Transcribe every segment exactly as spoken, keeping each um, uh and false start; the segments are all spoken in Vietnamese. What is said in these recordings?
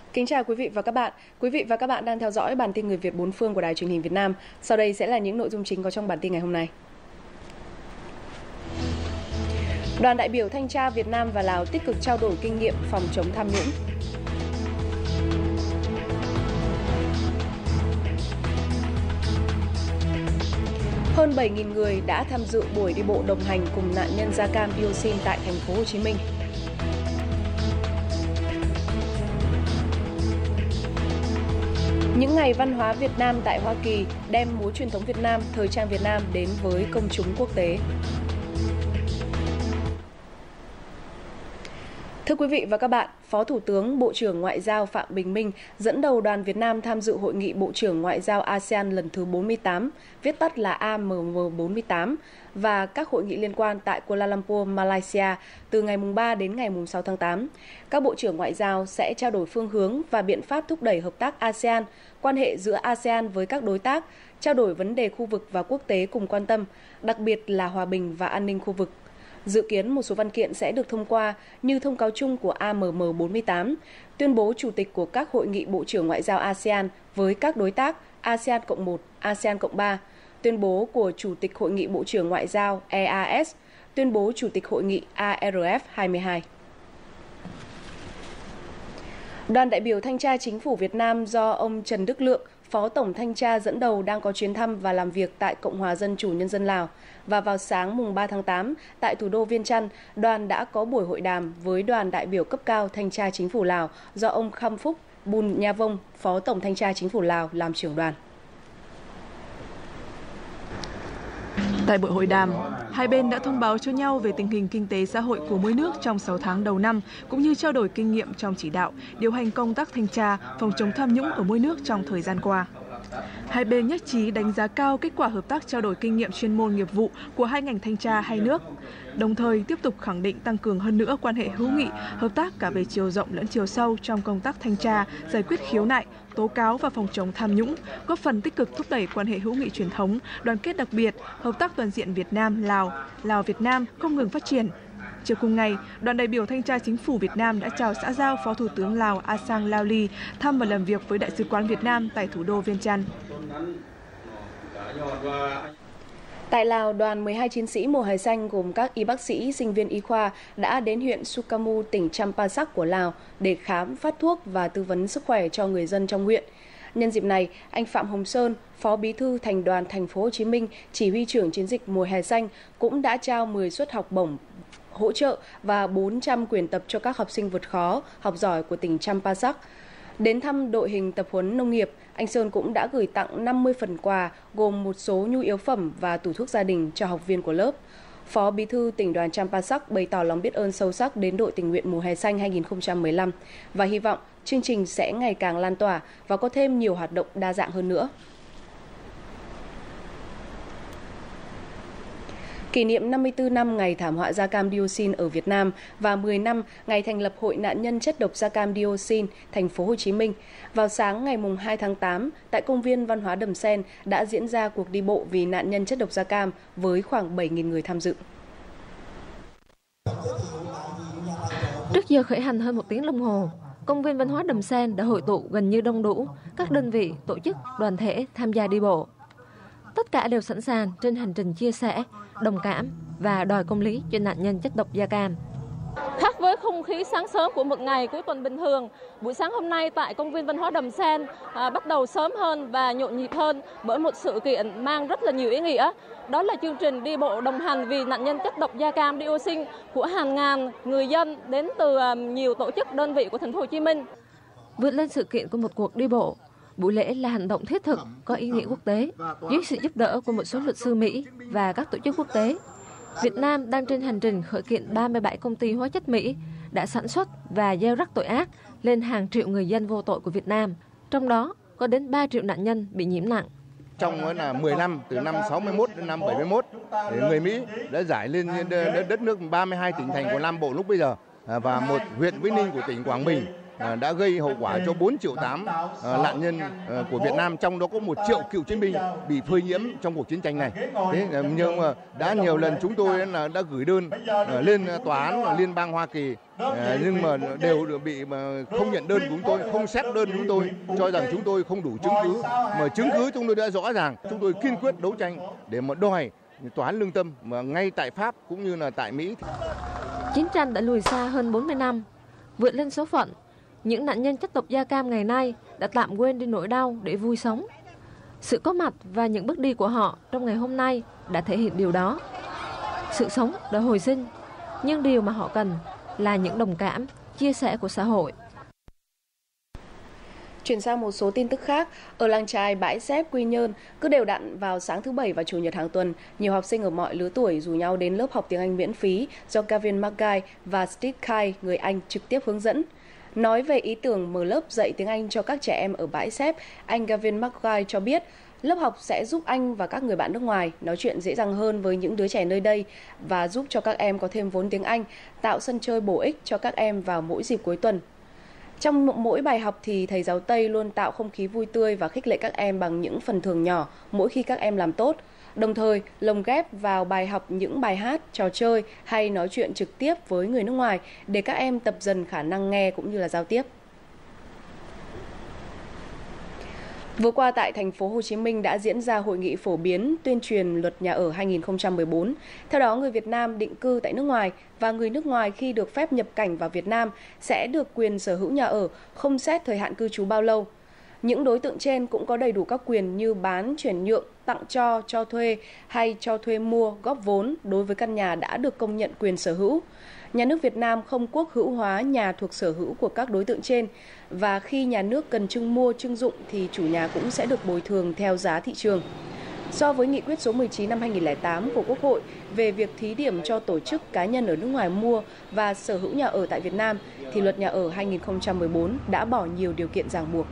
Kính chào quý vị và các bạn. Quý vị và các bạn đang theo dõi bản tin Người Việt bốn phương của Đài Truyền hình Việt Nam. Sau đây sẽ là những nội dung chính có trong bản tin ngày hôm nay. Đoàn đại biểu thanh tra Việt Nam và Lào tích cực trao đổi kinh nghiệm phòng chống tham nhũng. Hơn bảy nghìn người đã tham dự buổi đi bộ đồng hành cùng nạn nhân da cam dioxin tại thành phố Hồ Chí Minh. Những ngày văn hóa Việt Nam tại Hoa Kỳ đem múa truyền thống Việt Nam, thời trang Việt Nam đến với công chúng quốc tế. Thưa quý vị và các bạn, Phó Thủ tướng Bộ trưởng Ngoại giao Phạm Bình Minh dẫn đầu đoàn Việt Nam tham dự Hội nghị Bộ trưởng Ngoại giao a sê an lần thứ bốn mươi tám, viết tắt là a em em bốn mươi tám, và các hội nghị liên quan tại Kuala Lumpur, Malaysia từ ngày ba đến ngày sáu tháng tám. Các Bộ trưởng Ngoại giao sẽ trao đổi phương hướng và biện pháp thúc đẩy hợp tác a sê an, quan hệ giữa a sê an với các đối tác, trao đổi vấn đề khu vực và quốc tế cùng quan tâm, đặc biệt là hòa bình và an ninh khu vực. Dự kiến một số văn kiện sẽ được thông qua như thông cáo chung của a em em bốn mươi tám, tuyên bố chủ tịch của các hội nghị Bộ trưởng Ngoại giao a sê an với các đối tác a sê an cộng một, a sê an cộng ba, tuyên bố của Chủ tịch Hội nghị Bộ trưởng Ngoại giao e a ét, tuyên bố Chủ tịch Hội nghị a rờ ép hai mươi hai. Đoàn đại biểu thanh tra Chính phủ Việt Nam do ông Trần Đức Lượng, Phó Tổng Thanh tra dẫn đầu đang có chuyến thăm và làm việc tại Cộng hòa Dân chủ Nhân dân Lào. Và vào sáng mùng ba tháng tám, tại thủ đô Viêng Chăn, đoàn đã có buổi hội đàm với đoàn đại biểu cấp cao Thanh tra Chính phủ Lào do ông Kham Phúc Bun Nha Vong, Phó Tổng Thanh tra Chính phủ Lào làm trưởng đoàn. Tại buổi hội đàm, hai bên đã thông báo cho nhau về tình hình kinh tế xã hội của mỗi nước trong sáu tháng đầu năm, cũng như trao đổi kinh nghiệm trong chỉ đạo, điều hành công tác thanh tra, phòng chống tham nhũng ở mỗi nước trong thời gian qua. Hai bên nhất trí đánh giá cao kết quả hợp tác trao đổi kinh nghiệm chuyên môn nghiệp vụ của hai ngành thanh tra hai nước, đồng thời tiếp tục khẳng định tăng cường hơn nữa quan hệ hữu nghị, hợp tác cả về chiều rộng lẫn chiều sâu trong công tác thanh tra, giải quyết khiếu nại, tố cáo và phòng chống tham nhũng, góp phần tích cực thúc đẩy quan hệ hữu nghị truyền thống, đoàn kết đặc biệt, hợp tác toàn diện Việt Nam-Lào, Lào-Việt Nam không ngừng phát triển. Chiều cùng ngày, đoàn đại biểu thanh tra Chính phủ Việt Nam đã chào xã giao Phó Thủ tướng Lào Asang Laoli thăm và làm việc với Đại sứ quán Việt Nam tại thủ đô Viêng Chăn. Tại Lào, đoàn mười hai chiến sĩ mùa hè xanh gồm các y bác sĩ, sinh viên y khoa đã đến huyện Sukamu, tỉnh Champasak của Lào để khám, phát thuốc và tư vấn sức khỏe cho người dân trong huyện. Nhân dịp này, anh Phạm Hồng Sơn, Phó Bí thư Thành đoàn Thành phố Hồ Chí Minh, chỉ huy trưởng chiến dịch mùa hè xanh cũng đã trao mười suất học bổng hỗ trợ và bốn trăm quyển tập cho các học sinh vượt khó, học giỏi của tỉnh Champasak. Đến thăm đội hình tập huấn nông nghiệp, anh Sơn cũng đã gửi tặng năm mươi phần quà gồm một số nhu yếu phẩm và tủ thuốc gia đình cho học viên của lớp. Phó Bí thư tỉnh đoàn Champasak bày tỏ lòng biết ơn sâu sắc đến đội tình nguyện mùa hè xanh hai nghìn không trăm mười lăm và hy vọng chương trình sẽ ngày càng lan tỏa và có thêm nhiều hoạt động đa dạng hơn nữa. Kỷ niệm năm mươi tư năm ngày thảm họa da cam dioxin ở Việt Nam và mười năm ngày thành lập Hội nạn nhân chất độc da cam dioxin thành phố Hồ Chí Minh, vào sáng ngày hai tháng tám, tại công viên văn hóa Đầm Sen đã diễn ra cuộc đi bộ vì nạn nhân chất độc da cam với khoảng bảy nghìn người tham dự. Trước giờ khởi hành hơn một tiếng đồng hồ, công viên văn hóa Đầm Sen đã hội tụ gần như đông đủ các đơn vị, tổ chức, đoàn thể tham gia đi bộ. Tất cả đều sẵn sàng trên hành trình chia sẻ, đồng cảm và đòi công lý cho nạn nhân chất độc da cam. Khác với không khí sáng sớm của một ngày cuối tuần bình thường, buổi sáng hôm nay tại công viên văn hóa Đầm Sen à, bắt đầu sớm hơn và nhộn nhịp hơn bởi một sự kiện mang rất là nhiều ý nghĩa. Đó là chương trình đi bộ đồng hành vì nạn nhân chất độc da cam dioxin của hàng ngàn người dân đến từ à, nhiều tổ chức đơn vị của thành phố Hồ Chí Minh. Vượt lên sự kiện của một cuộc đi bộ, buổi lễ là hành động thiết thực, có ý nghĩa quốc tế, dưới sự giúp đỡ của một số luật sư Mỹ và các tổ chức quốc tế. Việt Nam đang trên hành trình khởi kiện ba mươi bảy công ty hóa chất Mỹ đã sản xuất và gieo rắc tội ác lên hàng triệu người dân vô tội của Việt Nam, trong đó có đến ba triệu nạn nhân bị nhiễm nặng. Trong là mười năm, từ năm sáu mươi mốt đến năm bảy mươi mốt, người Mỹ đã giải lên đất nước ba mươi hai tỉnh thành của Nam Bộ lúc bây giờ và một huyện Vĩnh Ninh của tỉnh Quảng Bình đã gây hậu quả cho bốn triệu tám nạn nhân của Việt Nam, trong đó có một triệu cựu chiến binh bị phơi nhiễm trong cuộc chiến tranh này. Thế nhưng mà đã nhiều lần chúng tôi là đã gửi đơn lên tòa án liên bang Hoa Kỳ, nhưng mà đều bị mà không nhận đơn của chúng tôi, không xét đơn của chúng tôi, cho rằng chúng tôi không đủ chứng cứ. Mà chứng cứ chúng tôi đã rõ ràng, chúng tôi kiên quyết đấu tranh để mà đòi tòa án lương tâm mà ngay tại Pháp cũng như là tại Mỹ. Chiến tranh đã lùi xa hơn bốn mươi năm, vượt lên số phận. Những nạn nhân chất độc da cam ngày nay đã tạm quên đi nỗi đau để vui sống. Sự có mặt và những bước đi của họ trong ngày hôm nay đã thể hiện điều đó. Sự sống đã hồi sinh, nhưng điều mà họ cần là những đồng cảm, chia sẻ của xã hội. Chuyển sang một số tin tức khác, ở làng chài Bãi Xép, Quy Nhơn, cứ đều đặn vào sáng thứ Bảy và Chủ nhật hàng tuần, nhiều học sinh ở mọi lứa tuổi rủ nhau đến lớp học tiếng Anh miễn phí do Gavin McGuy và Steve Kai, người Anh, trực tiếp hướng dẫn. Nói về ý tưởng mở lớp dạy tiếng Anh cho các trẻ em ở Bãi Xép, anh Gavin McGuy cho biết, lớp học sẽ giúp anh và các người bạn nước ngoài nói chuyện dễ dàng hơn với những đứa trẻ nơi đây và giúp cho các em có thêm vốn tiếng Anh, tạo sân chơi bổ ích cho các em vào mỗi dịp cuối tuần. Trong mỗi bài học thì thầy giáo Tây luôn tạo không khí vui tươi và khích lệ các em bằng những phần thưởng nhỏ mỗi khi các em làm tốt. Đồng thời, lồng ghép vào bài học những bài hát, trò chơi hay nói chuyện trực tiếp với người nước ngoài để các em tập dần khả năng nghe cũng như là giao tiếp. Vừa qua tại thành phố Hồ Chí Minh đã diễn ra hội nghị phổ biến tuyên truyền luật nhà ở hai nghìn không trăm mười bốn. Theo đó, người Việt Nam định cư tại nước ngoài và người nước ngoài khi được phép nhập cảnh vào Việt Nam sẽ được quyền sở hữu nhà ở, không xét thời hạn cư trú bao lâu. Những đối tượng trên cũng có đầy đủ các quyền như bán, chuyển nhượng, tặng cho, cho thuê hay cho thuê mua, góp vốn đối với căn nhà đã được công nhận quyền sở hữu. Nhà nước Việt Nam không quốc hữu hóa nhà thuộc sở hữu của các đối tượng trên, và khi nhà nước cần trưng mua, trưng dụng thì chủ nhà cũng sẽ được bồi thường theo giá thị trường. So với nghị quyết số mười chín năm hai nghìn không trăm lẻ tám của Quốc hội về việc thí điểm cho tổ chức cá nhân ở nước ngoài mua và sở hữu nhà ở tại Việt Nam, thì luật nhà ở hai nghìn không trăm mười bốn đã bỏ nhiều điều kiện ràng buộc.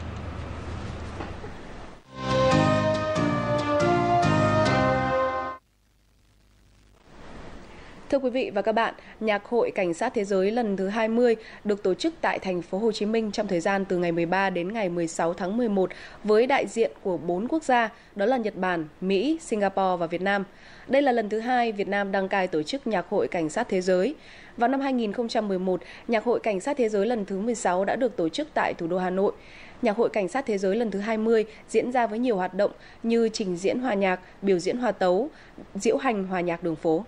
Thưa quý vị và các bạn, Nhạc hội Cảnh sát Thế giới lần thứ hai mươi được tổ chức tại thành phố Hồ Chí Minh trong thời gian từ ngày mười ba đến ngày mười sáu tháng mười một với đại diện của bốn quốc gia, đó là Nhật Bản, Mỹ, Singapore và Việt Nam. Đây là lần thứ hai Việt Nam đăng cai tổ chức Nhạc hội Cảnh sát Thế giới. Vào năm hai nghìn không trăm mười một, Nhạc hội Cảnh sát Thế giới lần thứ mười sáu đã được tổ chức tại thủ đô Hà Nội. Nhạc hội Cảnh sát Thế giới lần thứ hai mươi diễn ra với nhiều hoạt động như trình diễn hòa nhạc, biểu diễn hòa tấu, diễu hành hòa nhạc đường phố.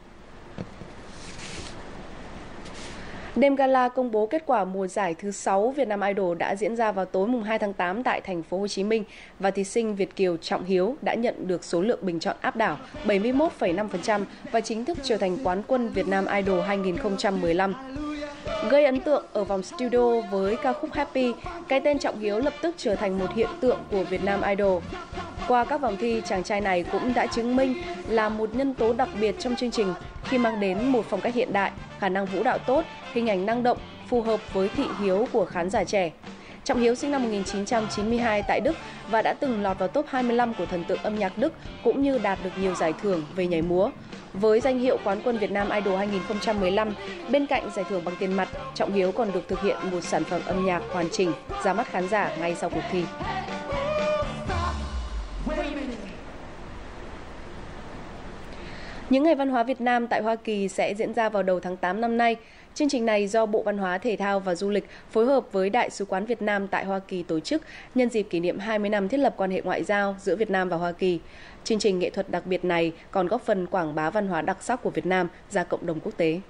Đêm gala công bố kết quả mùa giải thứ sáu Việt Nam Idol đã diễn ra vào tối mùng hai tháng tám tại thành phố Hồ Chí Minh và thí sinh Việt kiều Trọng Hiếu đã nhận được số lượng bình chọn áp đảo bảy mươi mốt phẩy năm phần trăm và chính thức trở thành quán quân Việt Nam Idol hai nghìn không trăm mười lăm. Gây ấn tượng ở vòng studio với ca khúc Happy, cái tên Trọng Hiếu lập tức trở thành một hiện tượng của Việt Nam Idol. Qua các vòng thi, chàng trai này cũng đã chứng minh là một nhân tố đặc biệt trong chương trình khi mang đến một phong cách hiện đại, khả năng vũ đạo tốt, hình ảnh năng động, phù hợp với thị hiếu của khán giả trẻ. Trọng Hiếu sinh năm một nghìn chín trăm chín mươi hai tại Đức và đã từng lọt vào top hai mươi lăm của thần tượng âm nhạc Đức cũng như đạt được nhiều giải thưởng về nhảy múa. Với danh hiệu quán quân Việt Nam Idol hai nghìn không trăm mười lăm, bên cạnh giải thưởng bằng tiền mặt, Trọng Hiếu còn được thực hiện một sản phẩm âm nhạc hoàn chỉnh ra mắt khán giả ngay sau cuộc thi. Những ngày văn hóa Việt Nam tại Hoa Kỳ sẽ diễn ra vào đầu tháng tám năm nay. Chương trình này do Bộ Văn hóa, Thể thao và Du lịch phối hợp với Đại sứ quán Việt Nam tại Hoa Kỳ tổ chức nhân dịp kỷ niệm hai mươi năm thiết lập quan hệ ngoại giao giữa Việt Nam và Hoa Kỳ. Chương trình nghệ thuật đặc biệt này còn góp phần quảng bá văn hóa đặc sắc của Việt Nam ra cộng đồng quốc tế.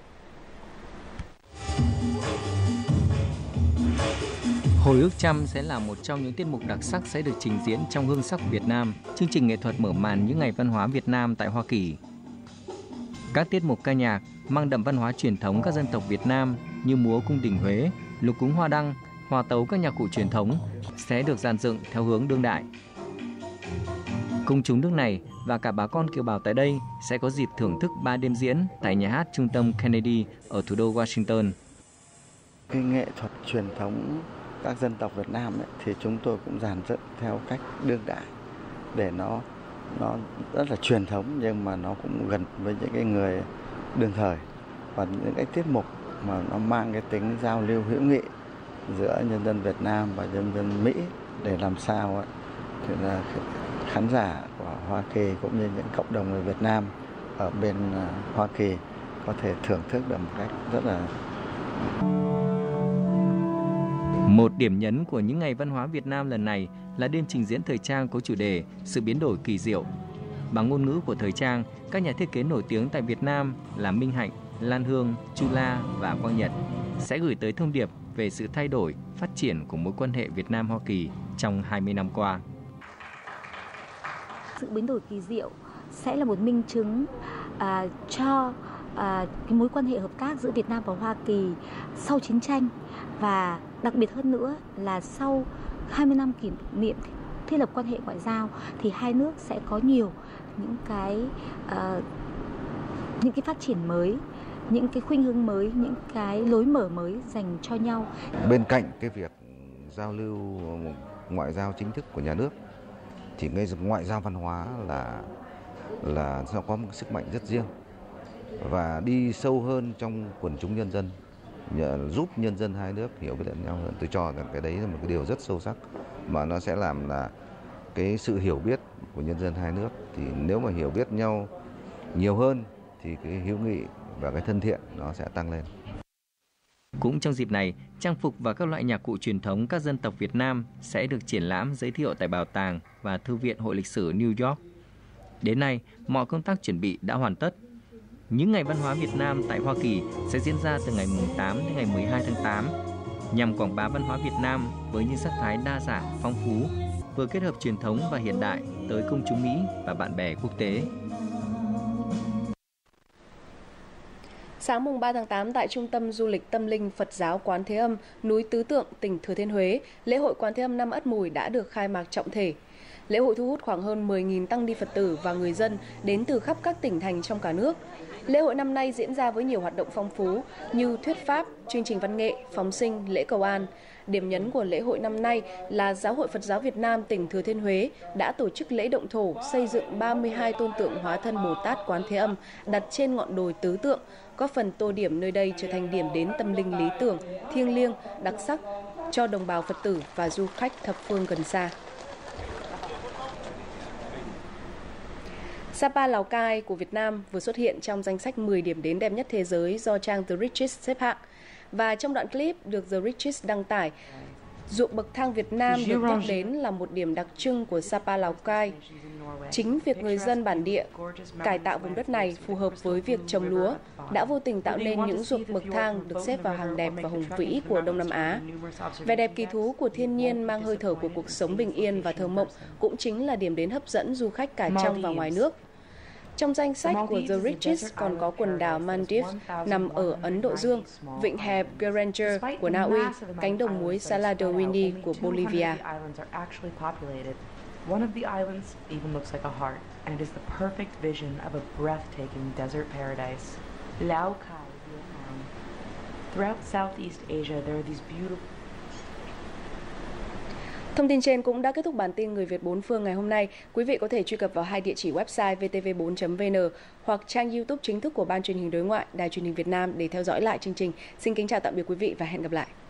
Hồi ức trăm sẽ là một trong những tiết mục đặc sắc sẽ được trình diễn trong Hương sắc Việt Nam, chương trình nghệ thuật mở màn những ngày văn hóa Việt Nam tại Hoa Kỳ. Các tiết mục ca nhạc mang đậm văn hóa truyền thống các dân tộc Việt Nam như múa cung đình Huế, lục cúng hoa đăng, hòa tấu các nhạc cụ truyền thống sẽ được dàn dựng theo hướng đương đại. Công chúng nước này và cả bà con kiều bào tại đây sẽ có dịp thưởng thức ba đêm diễn tại nhà hát Trung tâm Kennedy ở thủ đô Washington. Cái nghệ thuật truyền thống các dân tộc Việt Nam ấy, thì chúng tôi cũng dàn dựng theo cách đương đại để nó nó rất là truyền thống nhưng mà nó cũng gần với những cái người đương thời, và những cái tiết mục mà nó mang cái tính giao lưu hữu nghị giữa nhân dân Việt Nam và nhân dân Mỹ để làm sao ấy, thì là khán giả của Hoa Kỳ cũng như những cộng đồng người Việt Nam ở bên Hoa Kỳ có thể thưởng thức được một cách rất là... Một điểm nhấn của những ngày văn hóa Việt Nam lần này là đêm trình diễn thời trang có chủ đề Sự biến đổi kỳ diệu. Bằng ngôn ngữ của thời trang, các nhà thiết kế nổi tiếng tại Việt Nam là Minh Hạnh, Lan Hương, Chu La và Quang Nhật sẽ gửi tới thông điệp về sự thay đổi, phát triển của mối quan hệ Việt Nam-Hoa Kỳ trong hai mươi năm qua. Sự biến đổi kỳ diệu sẽ là một minh chứng à, cho à, cái mối quan hệ hợp tác giữa Việt Nam và Hoa Kỳ sau chiến tranh, và đặc biệt hơn nữa là sau hai mươi năm kỷ niệm thiết lập quan hệ ngoại giao thì hai nước sẽ có nhiều những cái uh, những cái phát triển mới, những cái khuynh hướng mới, những cái lối mở mới dành cho nhau. Bên cạnh cái việc giao lưu ngoại giao chính thức của nhà nước thì ngay ngoại giao văn hóa là là nó có một sức mạnh rất riêng và đi sâu hơn trong quần chúng nhân dân, giúp nhân dân hai nước hiểu biết lẫn nhau hơn. Tôi cho rằng cái đấy là một cái điều rất sâu sắc mà nó sẽ làm là cái sự hiểu biết của nhân dân hai nước, thì nếu mà hiểu biết nhau nhiều hơn thì cái hữu nghị và cái thân thiện nó sẽ tăng lên. Cũng trong dịp này, trang phục và các loại nhạc cụ truyền thống các dân tộc Việt Nam sẽ được triển lãm giới thiệu tại Bảo tàng và Thư viện Hội lịch sử New York. Đến nay, mọi công tác chuẩn bị đã hoàn tất. Những ngày văn hóa Việt Nam tại Hoa Kỳ sẽ diễn ra từ ngày tám đến ngày mười hai tháng tám, nhằm quảng bá văn hóa Việt Nam với những sắc thái đa dạng, phong phú, vừa kết hợp truyền thống và hiện đại tới công chúng Mỹ và bạn bè quốc tế. Sáng mùng ba tháng tám tại Trung tâm Du lịch Tâm linh Phật giáo Quán Thế Âm, núi Tứ Tượng, tỉnh Thừa Thiên Huế, lễ hội Quán Thế Âm năm Ất Mùi đã được khai mạc trọng thể. Lễ hội thu hút khoảng hơn mười nghìn tăng ni Phật tử và người dân đến từ khắp các tỉnh thành trong cả nước. Lễ hội năm nay diễn ra với nhiều hoạt động phong phú như thuyết pháp, chương trình văn nghệ, phóng sinh, lễ cầu an. Điểm nhấn của lễ hội năm nay là Giáo hội Phật giáo Việt Nam tỉnh Thừa Thiên Huế đã tổ chức lễ động thổ xây dựng ba mươi hai tôn tượng hóa thân Bồ Tát Quán Thế Âm đặt trên ngọn đồi Tứ Tượng, góp phần tô điểm nơi đây trở thành điểm đến tâm linh lý tưởng, thiêng liêng, đặc sắc cho đồng bào Phật tử và du khách thập phương gần xa. Sapa Lào Cai của Việt Nam vừa xuất hiện trong danh sách mười điểm đến đẹp nhất thế giới do trang The Richest xếp hạng. Và trong đoạn clip được The Richest đăng tải, ruộng bậc thang Việt Nam được nhắc đến là một điểm đặc trưng của Sapa Lào Cai. Chính việc người dân bản địa cải tạo vùng đất này phù hợp với việc trồng lúa đã vô tình tạo nên những ruộng bậc thang được xếp vào hàng đẹp và hùng vĩ của Đông Nam Á. Vẻ đẹp kỳ thú của thiên nhiên mang hơi thở của cuộc sống bình yên và thơ mộng cũng chính là điểm đến hấp dẫn du khách cả trong và ngoài nước. Trong danh sách của The Richest còn có quần đảo Maldives nằm ở Ấn Độ Dương, vịnh hẹp Granger của Na Uy, cánh đồng muối Salar de Uyuni của Bolivia. One of the islands even looks like a heart, and it is the perfect vision of a breathtaking desert paradise. Lao Cai, Vietnam. Throughout Southeast Asia, there are these beautiful... Thông tin trên cũng đã kết thúc bản tin Người Việt bốn phương ngày hôm nay. Quý vị có thể truy cập vào hai địa chỉ website v t v bốn chấm v n hoặc trang YouTube chính thức của Ban Truyền hình Đối ngoại Đài Truyền hình Việt Nam để theo dõi lại chương trình. Xin kính chào tạm biệt quý vị và hẹn gặp lại.